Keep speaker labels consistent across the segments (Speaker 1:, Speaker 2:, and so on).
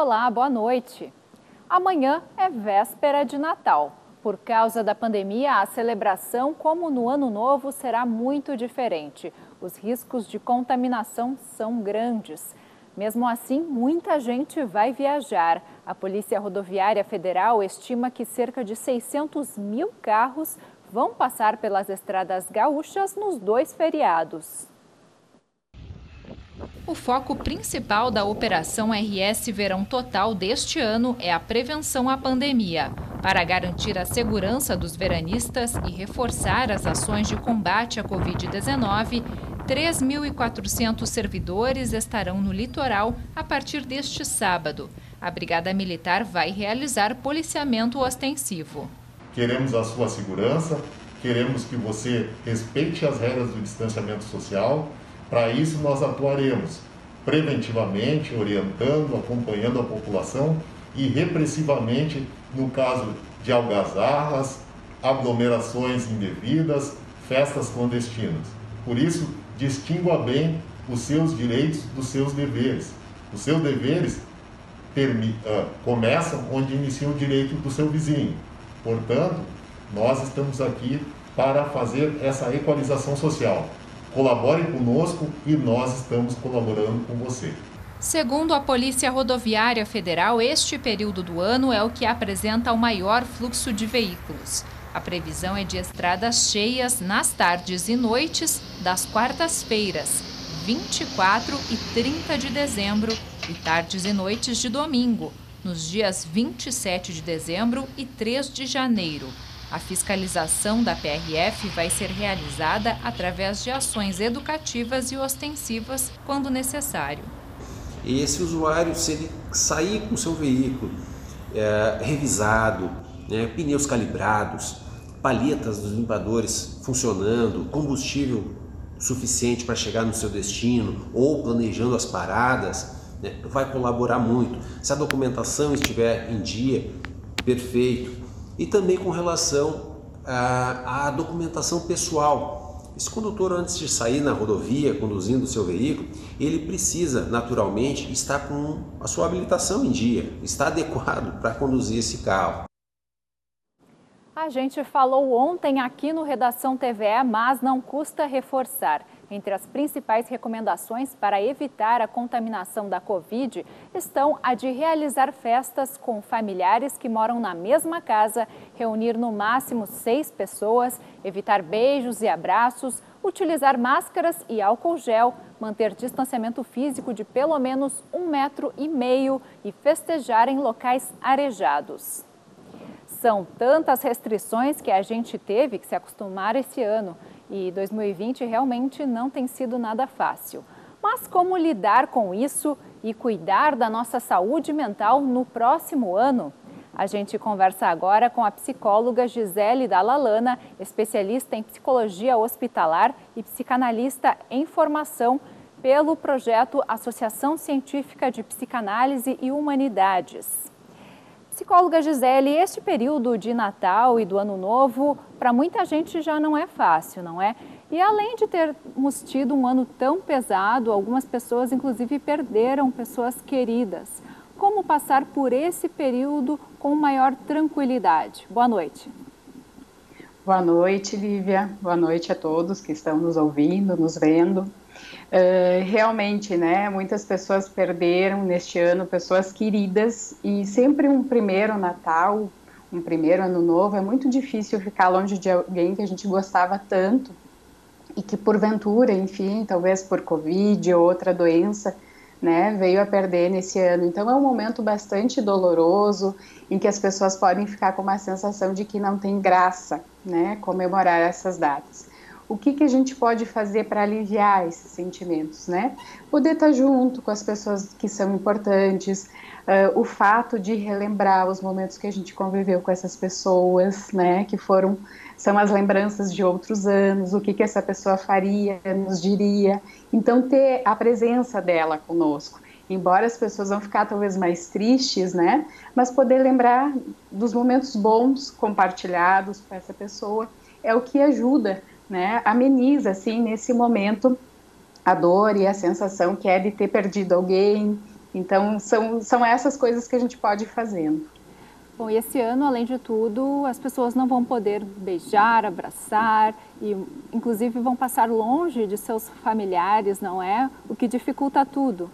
Speaker 1: Olá, boa noite. Amanhã é véspera de Natal. Por causa da pandemia, a celebração, como no Ano Novo, será muito diferente. Os riscos de contaminação são grandes. Mesmo assim, muita gente vai viajar. A Polícia Rodoviária Federal estima que cerca de 600 mil carros vão passar pelas estradas gaúchas nos 2 feriados. O foco principal da Operação RS Verão Total deste ano é a prevenção à pandemia. Para garantir a segurança dos veranistas e reforçar as ações de combate à Covid-19, 3.400 servidores estarão no litoral a partir deste sábado. A Brigada Militar vai realizar policiamento ostensivo.
Speaker 2: Queremos a sua segurança, queremos que você respeite as regras do distanciamento social. Para isso, nós atuaremos preventivamente, orientando, acompanhando a população e repressivamente no caso de algazarras, aglomerações indevidas, festas clandestinas. Por isso, distingua bem os seus direitos dos seus deveres. Os seus deveres começam onde inicia o direito do seu vizinho. Portanto, nós estamos aqui para fazer essa equalização social. Colabore conosco e nós estamos colaborando com você.
Speaker 1: Segundo a Polícia Rodoviária Federal, este período do ano é o que apresenta o maior fluxo de veículos. A previsão é de estradas cheias nas tardes e noites das quartas-feiras, 24 e 30 de dezembro, e tardes e noites de domingo, nos dias 27 de dezembro e 3 de janeiro. A fiscalização da PRF vai ser realizada através de ações educativas e ostensivas quando necessário.
Speaker 3: E esse usuário, se ele sair com o seu veículo revisado, pneus calibrados, palhetas dos limpadores funcionando, combustível suficiente para chegar no seu destino ou planejando as paradas, vai colaborar muito. Se a documentação estiver em dia, perfeito. E também com relação à documentação pessoal. Esse condutor, antes de sair na rodovia, conduzindo o seu veículo, ele precisa, naturalmente, estar com a sua habilitação em dia, estar adequado para conduzir esse carro.
Speaker 1: A gente falou ontem aqui no Redação TVE, mas não custa reforçar. Entre as principais recomendações para evitar a contaminação da Covid estão a de realizar festas com familiares que moram na mesma casa, reunir no máximo 6 pessoas, evitar beijos e abraços, utilizar máscaras e álcool gel, manter distanciamento físico de pelo menos 1,5 metros e festejar em locais arejados. São tantas restrições que a gente teve que se acostumar esse ano. E 2020 realmente não tem sido nada fácil. Mas como lidar com isso e cuidar da nossa saúde mental no próximo ano? A gente conversa agora com a psicóloga Gisele Dalalana, especialista em psicologia hospitalar e psicanalista em formação pelo projeto Associação Científica de Psicanálise e Humanidades. Psicóloga Gisele, este período de Natal e do Ano Novo, para muita gente já não é fácil, não é? E além de termos tido um ano tão pesado, algumas pessoas inclusive perderam pessoas queridas. Como passar por esse período com maior tranquilidade? Boa noite.
Speaker 4: Boa noite, Lívia. Boa noite a todos que estão nos ouvindo, nos vendo. Realmente, muitas pessoas perderam neste ano pessoas queridas e sempre um primeiro Natal, um primeiro Ano Novo, é muito difícil ficar longe de alguém que a gente gostava tanto e que porventura, enfim, talvez por Covid ou outra doença, veio a perder nesse ano. Então é um momento bastante doloroso em que as pessoas podem ficar com uma sensação de que não tem graça, comemorar essas datas. O que a gente pode fazer para aliviar esses sentimentos, Poder estar junto com as pessoas que são importantes, o fato de relembrar os momentos que a gente conviveu com essas pessoas, que são as lembranças de outros anos, o que essa pessoa faria, nos diria. Então, ter a presença dela conosco. Embora as pessoas vão ficar talvez mais tristes, mas poder lembrar dos momentos bons compartilhados com essa pessoa é o que ajuda, ameniza, assim, nesse momento, a dor e a sensação que é de ter perdido alguém, Então, são essas coisas que a gente pode ir fazendo.
Speaker 1: Bom, e esse ano, além de tudo, as pessoas não vão poder beijar, abraçar e, inclusive, vão passar longe de seus familiares, não é? O que dificulta tudo.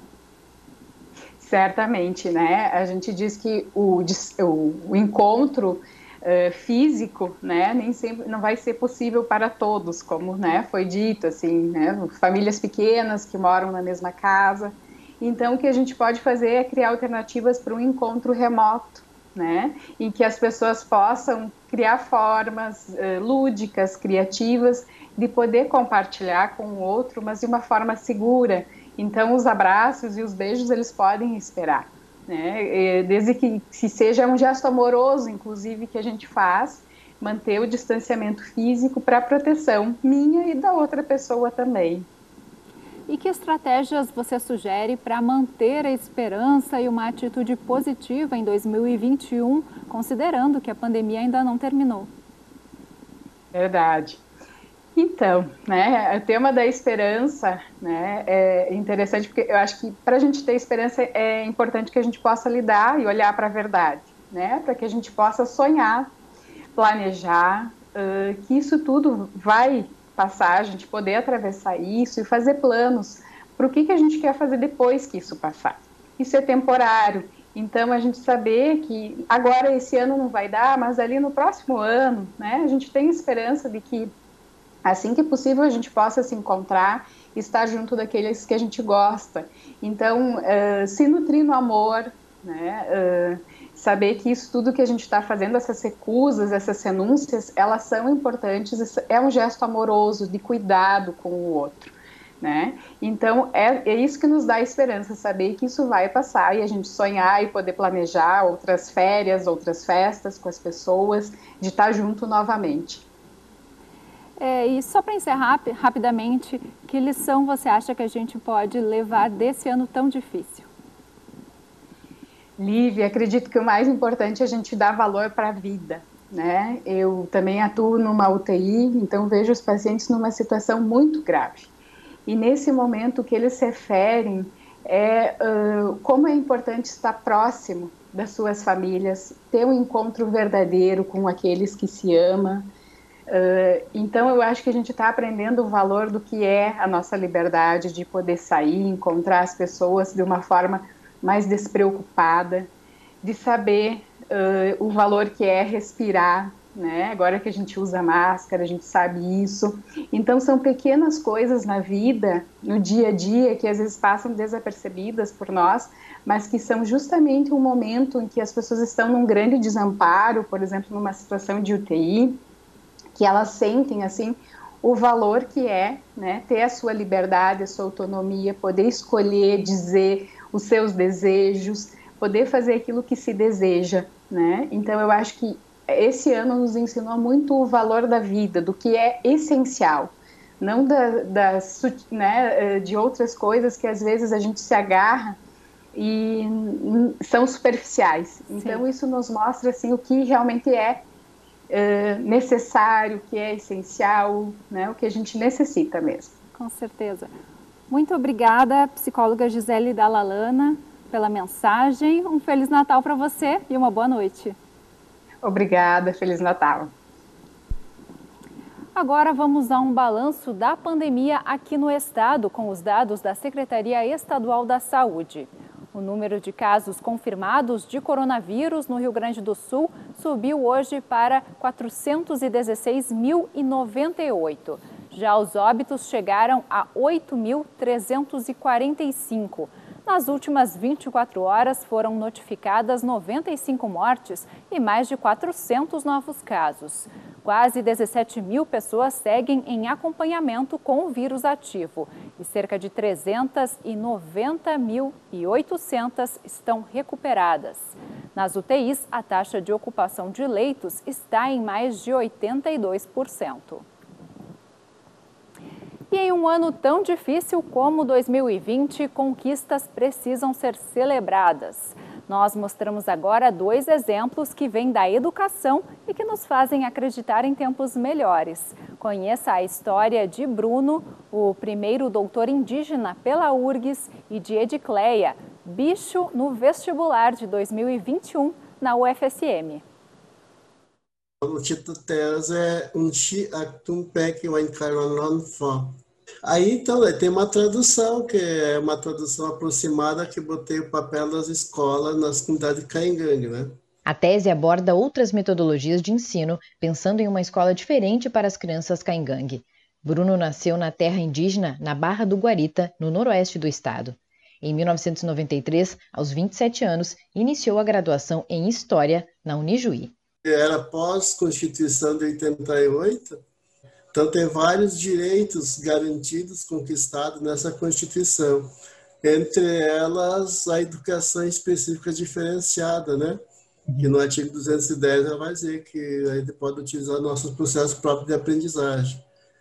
Speaker 4: Certamente, né? A gente diz que o encontro físico, né, nem sempre não vai ser possível para todos, como, né, foi dito, assim, né, famílias pequenas que moram na mesma casa. Então, o que a gente pode fazer é criar alternativas para um encontro remoto, né, em que as pessoas possam criar formas lúdicas, criativas, de poder compartilhar com o outro, mas de uma forma segura. Então, os abraços e os beijos, eles podem esperar, né? Desde que se seja um gesto amoroso, inclusive, que a gente faz, manter o distanciamento físico para a proteção minha e da outra pessoa também.
Speaker 1: E que estratégias você sugere para manter a esperança e uma atitude positiva em 2021, considerando que a pandemia ainda não terminou?
Speaker 4: Verdade. Então, né, o tema da esperança, né, é interessante porque eu acho que para a gente ter esperança é importante que a gente possa lidar e olhar para a verdade, né, para que a gente possa sonhar, planejar, que isso tudo vai passar, a gente poder atravessar isso e fazer planos para o que a gente quer fazer depois que isso passar. Isso é temporário, então a gente saber que agora esse ano não vai dar, mas ali no próximo ano, né, a gente tem esperança de que assim que possível a gente possa se encontrar e estar junto daqueles que a gente gosta. Então, se nutrir no amor, né? Saber que isso tudo que a gente está fazendo, essas recusas, essas renúncias, elas são importantes, é um gesto amoroso, de cuidado com o outro, né? Então, é isso que nos dá esperança, saber que isso vai passar e a gente sonhar e poder planejar outras férias, outras festas com as pessoas, de estar junto novamente.
Speaker 1: E só para encerrar rapidamente, que lição você acha que a gente pode levar desse ano tão difícil?
Speaker 4: Lívia, acredito que o mais importante é a gente dar valor para a vida, né? Eu também atuo numa UTI, então vejo os pacientes numa situação muito grave. E nesse momento o que eles referem é como é importante estar próximo das suas famílias, ter um encontro verdadeiro com aqueles que se amam. Então eu acho que a gente está aprendendo o valor do que é a nossa liberdade de poder sair, encontrar as pessoas de uma forma mais despreocupada, de saber o valor que é respirar, né? Agora que a gente usa máscara, a gente sabe isso. Então são pequenas coisas na vida, no dia a dia, que às vezes passam desapercebidas por nós, mas que são justamente um momento em que as pessoas estão num grande desamparo, por exemplo, numa situação de UTI, que elas sentem, assim, o valor que é, né, ter a sua liberdade, a sua autonomia, poder escolher, dizer os seus desejos, poder fazer aquilo que se deseja, né? Então, eu acho que esse ano nos ensinou muito o valor da vida, do que é essencial, não né, de outras coisas que às vezes a gente se agarra e são superficiais. Então, isso nos mostra, assim, o que realmente é necessário, que é essencial, né, o que a gente necessita mesmo.
Speaker 1: Com certeza. Muito obrigada, psicóloga Gisele Dallalana, pela mensagem. Um Feliz Natal para você e uma boa noite.
Speaker 4: Obrigada, Feliz Natal.
Speaker 1: Agora vamos a um balanço da pandemia aqui no estado, com os dados da Secretaria Estadual da Saúde. O número de casos confirmados de coronavírus no Rio Grande do Sul subiu hoje para 416.098. Já os óbitos chegaram a 8.345. Nas últimas 24 horas foram notificadas 95 mortes e mais de 400 novos casos. Quase 17 mil pessoas seguem em acompanhamento com o vírus ativo e cerca de 390.800 estão recuperadas. Nas UTIs, a taxa de ocupação de leitos está em mais de 82%. E em um ano tão difícil como 2020, conquistas precisam ser celebradas. Nós mostramos agora 2 exemplos que vêm da educação e que nos fazem acreditar em tempos melhores. Conheça a história de Bruno, o primeiro doutor indígena pela URGS, e de Edicleia, bicho no vestibular de 2021 na UFSM.
Speaker 5: O título tese é Unchi Actum Pec Wainkaronon Fó. Aí, então, tem uma tradução, que é uma tradução aproximada que botei o papel das escolas nas comunidades de Caingangue, né?
Speaker 6: A tese aborda outras metodologias de ensino, pensando em uma escola diferente para as crianças caingangue. Bruno nasceu na terra indígena, na Barra do Guarita, no noroeste do estado. Em 1993, aos 27 anos, iniciou a graduação em História na Unijuí.
Speaker 5: Era pós-Constituição de 88, então tem vários direitos garantidos, conquistados nessa Constituição. Entre elas, a educação específica diferenciada, né? Que no artigo 210 ela vai dizer que a gente pode utilizar nossos processos próprios de aprendizagem.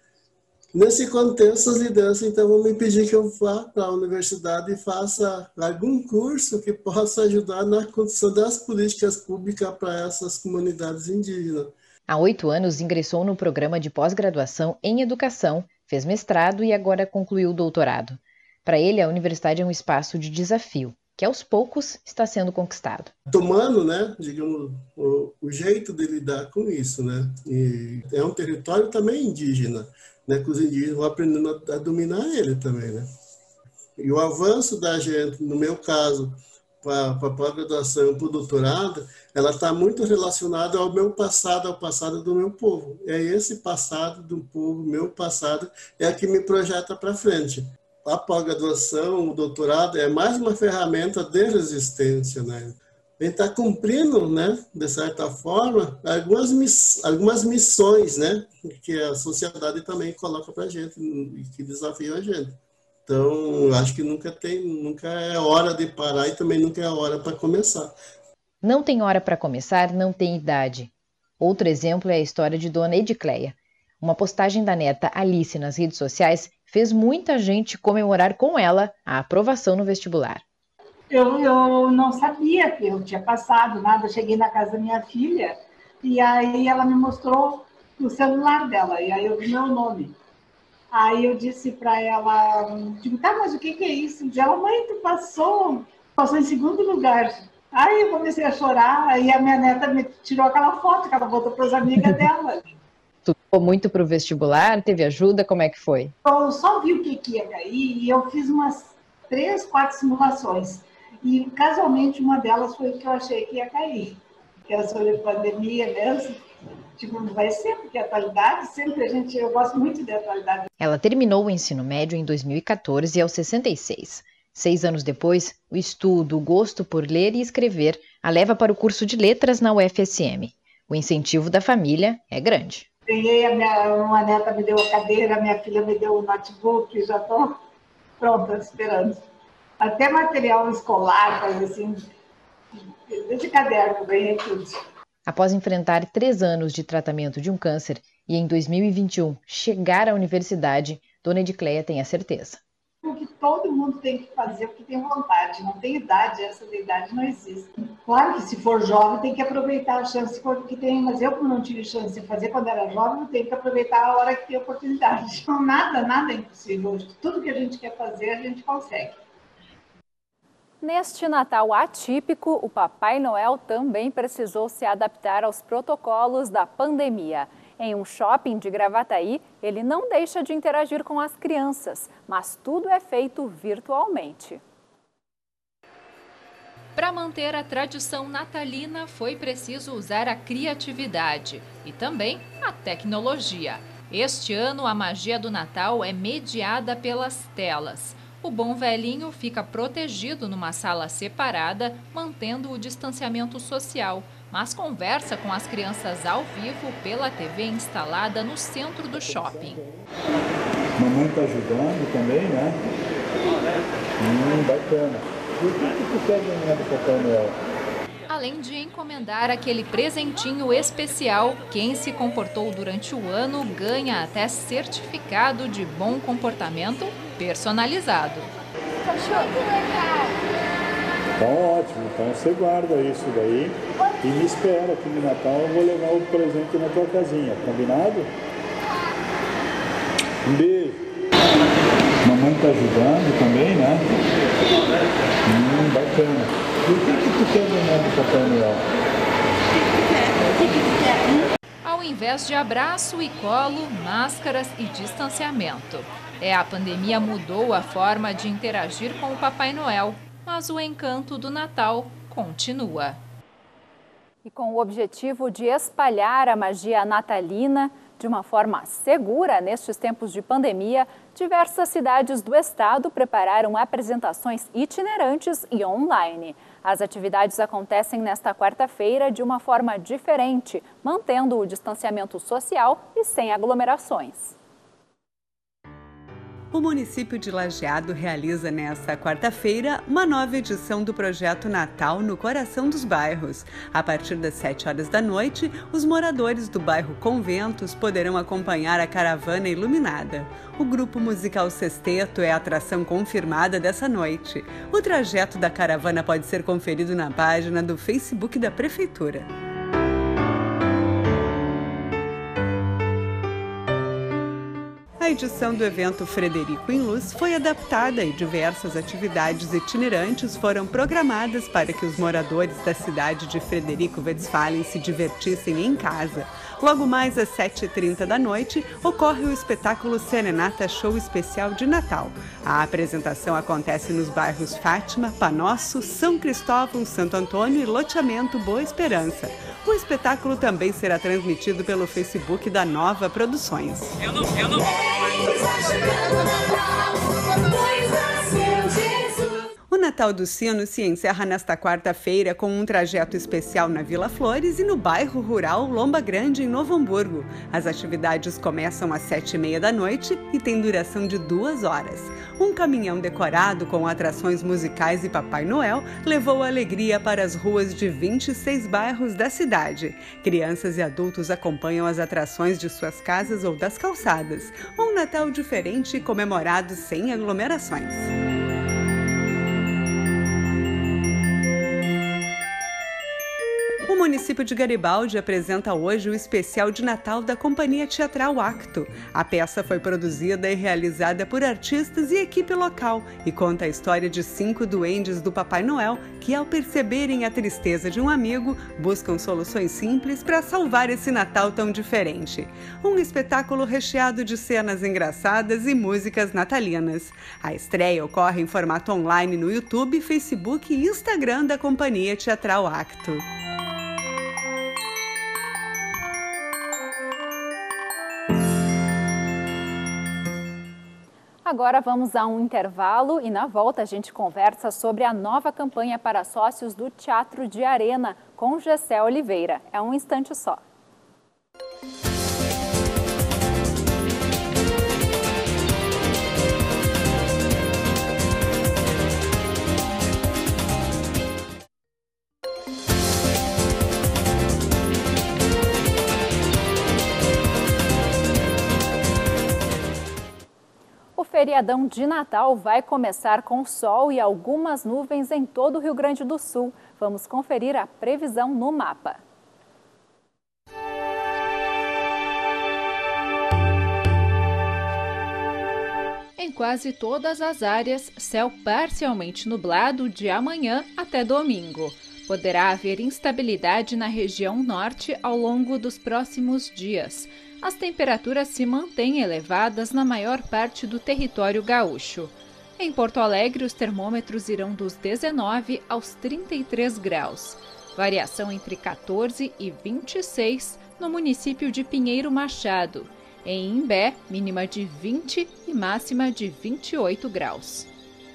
Speaker 5: Nesse contexto, as lideranças então vão me pedir que eu vá para a universidade e faça algum curso que possa ajudar na construção das políticas públicas para essas comunidades indígenas.
Speaker 6: Há 8 anos ingressou no programa de pós-graduação em Educação, fez mestrado e agora concluiu o doutorado. Para ele, a universidade é um espaço de desafio, que aos poucos está sendo conquistado.
Speaker 5: Tomando, né, digamos, o jeito de lidar com isso, né? E é um território também indígena, né, que os indígenas vão aprendendo a dominar ele também, né? E o avanço da gente, no meu caso, para a pós-graduação, para o doutorado, ela está muito relacionada ao meu passado, ao passado do meu povo. É esse passado do povo, meu passado, é a que me projeta para frente. A pós-graduação, o doutorado, é mais uma ferramenta de resistência, né? A gente está cumprindo, né, de certa forma, algumas missões, né, que a sociedade também coloca para a gente e que desafiam a gente. Então, eu acho que nunca é hora de parar e também nunca é hora para começar.
Speaker 6: Não tem hora para começar, não tem idade. Outro exemplo é a história de Dona Edicleia. Uma postagem da neta Alice nas redes sociais fez muita gente comemorar com ela a aprovação no vestibular.
Speaker 7: Eu não sabia que eu tinha passado nada. Cheguei na casa da minha filha e aí ela me mostrou o celular dela e aí eu vi meu nome. Aí eu disse para ela, digo, tá, mas o que é isso? Ela, mãe, tu passou em segundo lugar. Aí eu comecei a chorar, aí a minha neta me tirou aquela foto que ela botou para as amigas dela.
Speaker 6: Tu ficou muito para o vestibular? Teve ajuda? Como é que foi?
Speaker 7: Eu só vi o que ia cair e eu fiz umas 3, 4 simulações. E, casualmente, uma delas foi o que eu achei que ia cair, que era sobre a pandemia mesmo. Tipo, não vai ser, porque a atualidade, sempre eu gosto muito da atualidade.
Speaker 6: Ela terminou o ensino médio em 2014 aos 66. 6 anos depois, o estudo, o gosto por ler e escrever a leva para o curso de letras na UFSM. O incentivo da família é grande.
Speaker 7: Ganhei, uma neta me deu a cadeira, minha filha me deu o notebook, já estou pronta, esperando. Até material escolar, coisa assim, desde caderno, eu ganhei tudo.
Speaker 6: Após enfrentar 3 anos de tratamento de um câncer e em 2021 chegar à universidade, Dona Edicleia tem a certeza.
Speaker 7: O que todo mundo tem que fazer, o que tem vontade, não tem idade, essa idade não existe. Claro que se for jovem tem que aproveitar a chance que tem, mas eu como não tive chance de fazer quando era jovem, eu tenho que aproveitar a hora que tem oportunidade. Então nada é impossível, tudo que a gente quer fazer a gente consegue.
Speaker 1: Neste Natal atípico, o Papai Noel também precisou se adaptar aos protocolos da pandemia. Em um shopping de Gravataí, ele não deixa de interagir com as crianças, mas tudo é feito virtualmente. Para manter a tradição natalina, foi preciso usar a criatividade e também a tecnologia. Este ano, a magia do Natal é mediada pelas telas. O bom velhinho fica protegido numa sala separada, mantendo o distanciamento social, mas conversa com as crianças ao vivo pela TV instalada no centro do shopping.
Speaker 8: Mamãe está ajudando também, né? Bacana. E o que tu quer ganhar do Papai Noel?
Speaker 1: Além de encomendar aquele presentinho especial, quem se comportou durante o ano ganha até certificado de bom comportamento personalizado.
Speaker 8: Tá ótimo, então você guarda isso daí e me espera que no Natal eu vou levar o presente na tua casinha, combinado? Um beijo. Mamãe tá ajudando também, né? Bacana. E o que tu quer do novo Papai Noel?
Speaker 1: Ao invés de abraço e colo, máscaras e distanciamento. A pandemia mudou a forma de interagir com o Papai Noel, mas o encanto do Natal continua. E com o objetivo de espalhar a magia natalina de uma forma segura nestes tempos de pandemia, diversas cidades do estado prepararam apresentações itinerantes e online. As atividades acontecem nesta quarta-feira de uma forma diferente, mantendo o distanciamento social e sem aglomerações.
Speaker 9: O município de Lajeado realiza nesta quarta-feira uma nova edição do projeto Natal no Coração dos Bairros. A partir das 7 horas da noite, os moradores do bairro Conventos poderão acompanhar a caravana iluminada. O grupo musical Sexteto é a atração confirmada dessa noite. O trajeto da caravana pode ser conferido na página do Facebook da Prefeitura. A edição do evento Frederico em Luz foi adaptada e diversas atividades itinerantes foram programadas para que os moradores da cidade de Frederico Westphalen se divertissem em casa. Logo mais às 7h30 da noite, ocorre o espetáculo Serenata Show Especial de Natal. A apresentação acontece nos bairros Fátima, Panosso, São Cristóvão, Santo Antônio e Loteamento Boa Esperança. O espetáculo também será transmitido pelo Facebook da Nova Produções. O Natal do Sino se encerra nesta quarta-feira com um trajeto especial na Vila Flores e no bairro rural Lomba Grande, em Novo Hamburgo. As atividades começam às 7h30 da noite e têm duração de 2 horas. Um caminhão decorado com atrações musicais e Papai Noel levou alegria para as ruas de 26 bairros da cidade. Crianças e adultos acompanham as atrações de suas casas ou das calçadas. Um Natal diferente e comemorado sem aglomerações. O município de Garibaldi apresenta hoje o especial de Natal da Companhia Teatral Acto. A peça foi produzida e realizada por artistas e equipe local e conta a história de 5 duendes do Papai Noel que, ao perceberem a tristeza de um amigo, buscam soluções simples para salvar esse Natal tão diferente. Um espetáculo recheado de cenas engraçadas e músicas natalinas. A estreia ocorre em formato online no YouTube, Facebook e Instagram da Companhia Teatral Acto.
Speaker 1: Agora vamos a um intervalo e na volta a gente conversa sobre a nova campanha para sócios do Teatro de Arena com Gessé Oliveira. É um instante só. O feriadão de Natal vai começar com sol e algumas nuvens em todo o Rio Grande do Sul. Vamos conferir a previsão no mapa. Em quase todas as áreas, céu parcialmente nublado de amanhã até domingo. Poderá haver instabilidade na região norte ao longo dos próximos dias. As temperaturas se mantêm elevadas na maior parte do território gaúcho. Em Porto Alegre, os termômetros irão dos 19 aos 33 graus. Variação entre 14 e 26 no município de Pinheiro Machado. Em Imbé, mínima de 20 e máxima de 28 graus.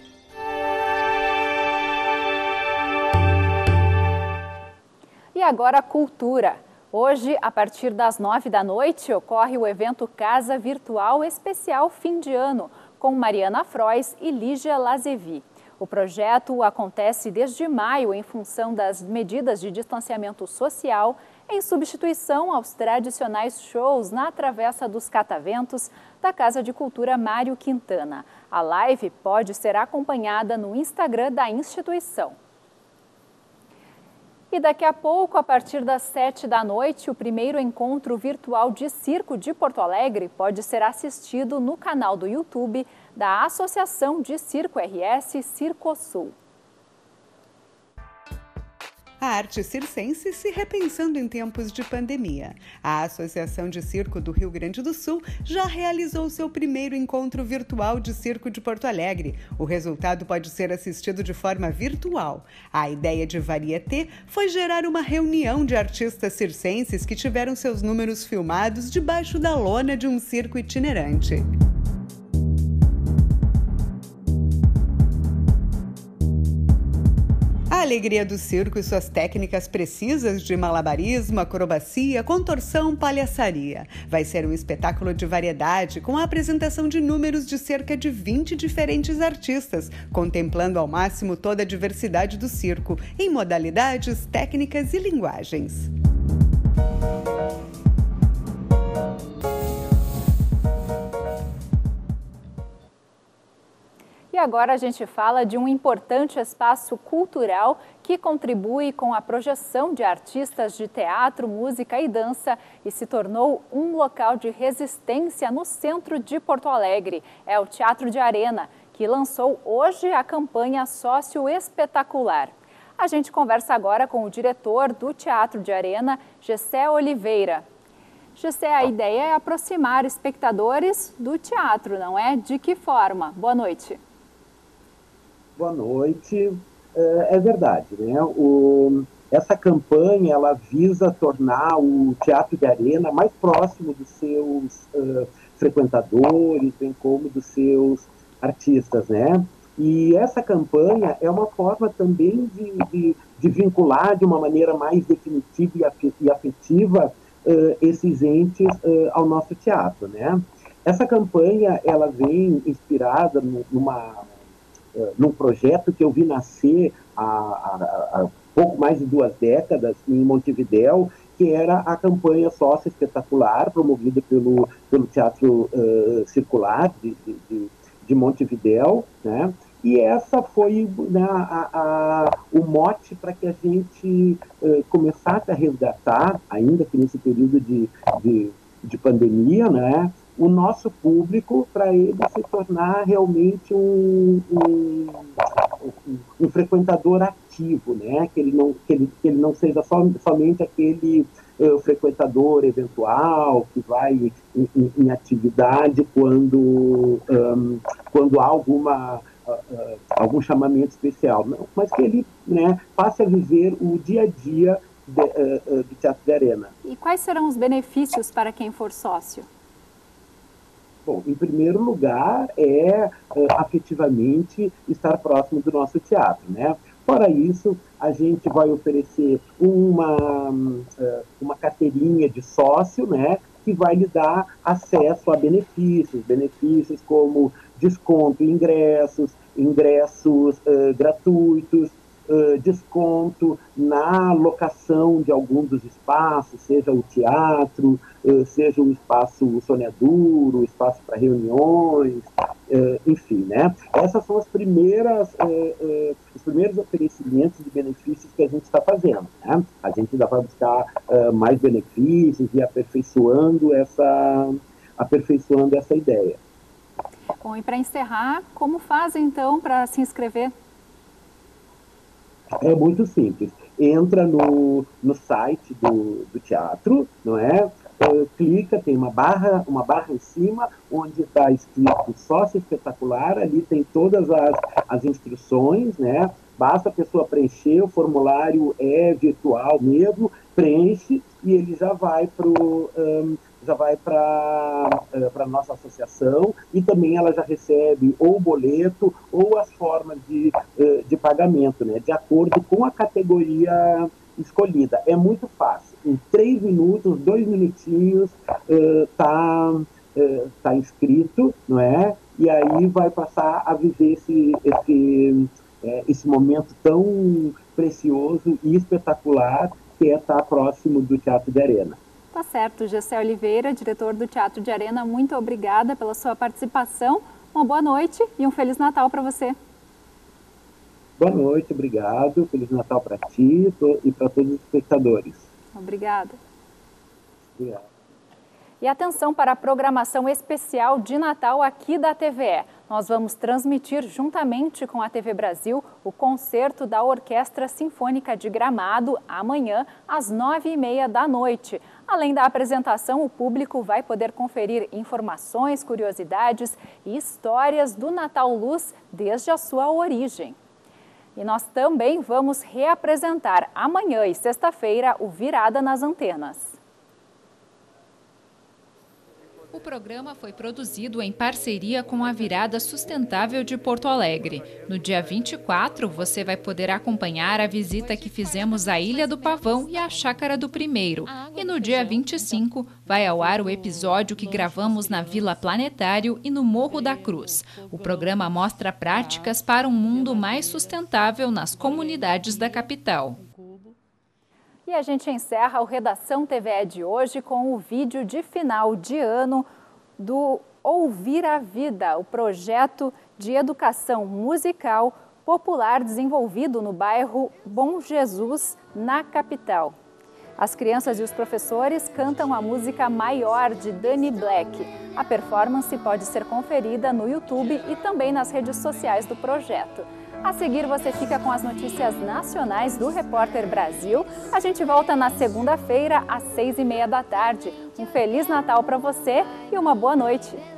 Speaker 1: E agora a cultura. Hoje, a partir das 9 da noite, ocorre o evento Casa Virtual Especial Fim de Ano, com Mariana Frois e Lígia Lazevi. O projeto acontece desde maio em função das medidas de distanciamento social, em substituição aos tradicionais shows na Travessa dos Cataventos da Casa de Cultura Mário Quintana. A live pode ser acompanhada no Instagram da instituição. E daqui a pouco, a partir das 7 da noite, o primeiro encontro virtual de circo de Porto Alegre pode ser assistido no canal do YouTube da Associação de Circo RS Circosul.
Speaker 9: A arte circense se repensando em tempos de pandemia. A Associação de Circo do Rio Grande do Sul já realizou seu primeiro encontro virtual de circo de Porto Alegre. O resultado pode ser assistido de forma virtual. A ideia de Varieté foi gerar uma reunião de artistas circenses que tiveram seus números filmados debaixo da lona de um circo itinerante. A alegria do circo e suas técnicas precisas de malabarismo, acrobacia, contorção, palhaçaria. Vai ser um espetáculo de variedade com a apresentação de números de cerca de 20 diferentes artistas, contemplando ao máximo toda a diversidade do circo, em modalidades, técnicas e linguagens.
Speaker 1: E agora a gente fala de um importante espaço cultural que contribui com a projeção de artistas de teatro, música e dança e se tornou um local de resistência no centro de Porto Alegre. É o Teatro de Arena, que lançou hoje a campanha Sócio Espetacular. A gente conversa agora com o diretor do Teatro de Arena, Gessé Oliveira. Gessé, a ideia é aproximar espectadores do teatro, não é? De que forma? Boa noite.
Speaker 10: Boa noite. É verdade, né? Essa campanha ela visa tornar o Teatro de Arena mais próximo dos seus frequentadores, bem como dos seus artistas, né? E essa campanha é uma forma também de vincular de uma maneira mais definitiva e afetiva esses entes ao nosso teatro, né? Essa campanha ela vem inspirada num projeto que eu vi nascer há pouco mais de 2 décadas em Montevidéu, que era a campanha Sócio Espetacular, promovida pelo Teatro Circular de Montevidéu, né? E essa foi, né, o mote para que a gente começasse a resgatar, ainda que nesse período de pandemia, né, o nosso público, para ele se tornar realmente um frequentador ativo, né? Que ele não seja somente aquele frequentador eventual que vai em atividade quando há algum chamamento especial, não, mas que ele, né, passe a viver o dia a dia do Teatro de Arena.
Speaker 1: E quais serão os benefícios para quem for sócio?
Speaker 10: Bom, em primeiro lugar, afetivamente estar próximo do nosso teatro, né? Fora isso, a gente vai oferecer uma carteirinha de sócio, né? Que vai lhe dar acesso a benefícios como desconto em ingressos gratuitos, desconto na locação de algum dos espaços, seja o teatro, seja o espaço soneaduro, o espaço para reuniões, enfim, né? Essas são os primeiros oferecimentos de benefícios que a gente está fazendo, né? A gente ainda vai buscar mais benefícios e aperfeiçoando essa ideia.
Speaker 1: Bom, e para encerrar, como fazem então para se inscrever?
Speaker 10: É muito simples. Entra no site do teatro, não é? Clica, tem uma barra em cima, onde está escrito Sócio Espetacular, ali tem todas as instruções, né? Basta a pessoa preencher, o formulário é virtual mesmo, preenche e ele já vai para a nossa associação e também ela já recebe ou o boleto ou as formas de pagamento, né, de acordo com a categoria escolhida. É muito fácil. Em 3 minutos, 2 minutinhos, tá inscrito, não é? E aí vai passar a viver esse momento tão precioso e espetacular que é estar próximo do Teatro de Arena.
Speaker 1: Tá certo, Gessé Oliveira, diretor do Teatro de Arena, muito obrigada pela sua participação. Uma boa noite e um Feliz Natal para você.
Speaker 10: Boa noite, obrigado. Feliz Natal para ti e para todos os espectadores.
Speaker 1: Obrigada.
Speaker 10: Obrigado.
Speaker 1: E atenção para a programação especial de Natal aqui da TVE. Nós vamos transmitir juntamente com a TV Brasil o concerto da Orquestra Sinfônica de Gramado amanhã às 9h30 da noite. Além da apresentação, o público vai poder conferir informações, curiosidades e histórias do Natal Luz desde a sua origem. E nós também vamos reapresentar amanhã e sexta-feira o Virada nas Antenas.
Speaker 11: O programa foi produzido em parceria com a Virada Sustentável de Porto Alegre. No dia 24, você vai poder acompanhar a visita que fizemos à Ilha do Pavão e à Chácara do Primeiro. E no dia 25, vai ao ar o episódio que gravamos na Vila Planetário e no Morro da Cruz. O programa mostra práticas para um mundo mais sustentável nas comunidades da capital.
Speaker 1: E a gente encerra o Redação TVE de hoje com o vídeo de final de ano do Ouvir a Vida, o projeto de educação musical popular desenvolvido no bairro Bom Jesus, na capital. As crianças e os professores cantam a música Maior, de Dani Black. A performance pode ser conferida no YouTube e também nas redes sociais do projeto. A seguir, você fica com as notícias nacionais do Repórter Brasil. A gente volta na segunda-feira, às 6h30 da tarde. Um Feliz Natal para você e uma boa noite.